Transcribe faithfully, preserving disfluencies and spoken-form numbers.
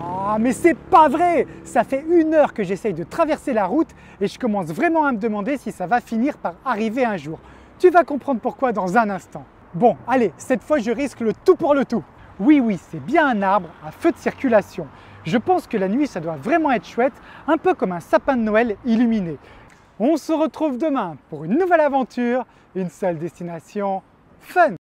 Ah, mais c'est pas vrai! Ça fait une heure que j'essaye de traverser la route et je commence vraiment à me demander si ça va finir par arriver un jour. Tu vas comprendre pourquoi dans un instant. Bon, allez, cette fois je risque le tout pour le tout. Oui, oui, c'est bien un arbre à feu de circulation. Je pense que la nuit, ça doit vraiment être chouette, un peu comme un sapin de Noël illuminé. On se retrouve demain pour une nouvelle aventure, une seule destination, fun!